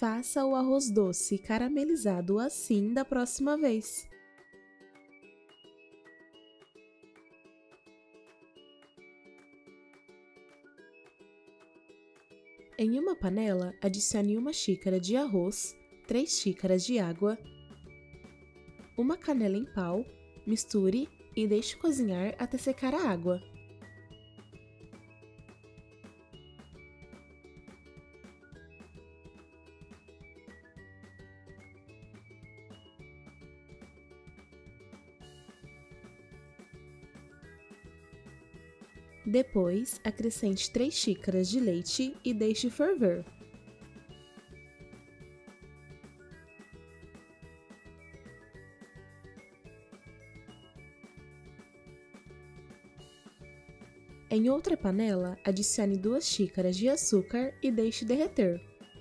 Faça o arroz doce caramelizado assim da próxima vez. Em uma panela, adicione 1 xícara de arroz, 3 xícaras de água, 1 canela em pau, misture e deixe cozinhar até secar a água. Depois, acrescente 3 xícaras de leite e deixe ferver. Em outra panela, adicione 2 xícaras de açúcar e deixe derreter.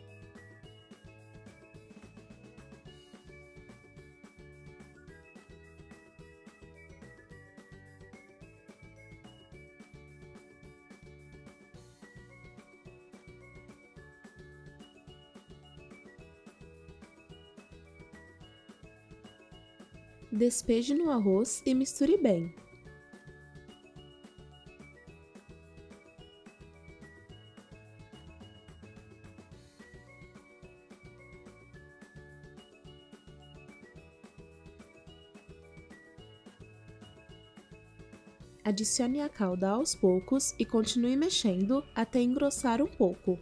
Despeje no arroz e misture bem. Adicione a calda aos poucos e continue mexendo até engrossar um pouco.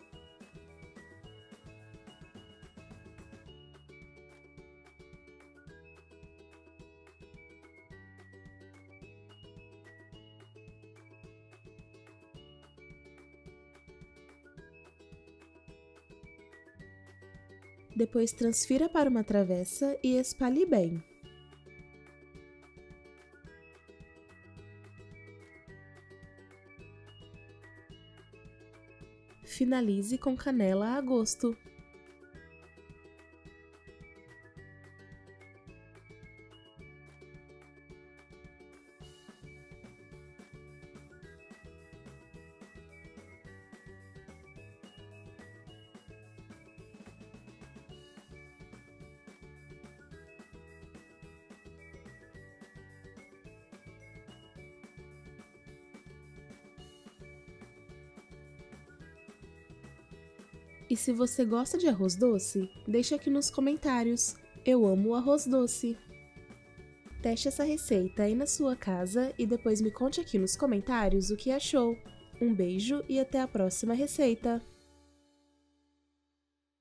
Depois transfira para uma travessa e espalhe bem. Finalize com canela a gosto. E se você gosta de arroz doce, deixe aqui nos comentários. Eu amo o arroz doce! Teste essa receita aí na sua casa e depois me conte aqui nos comentários o que achou. Um beijo e até a próxima receita!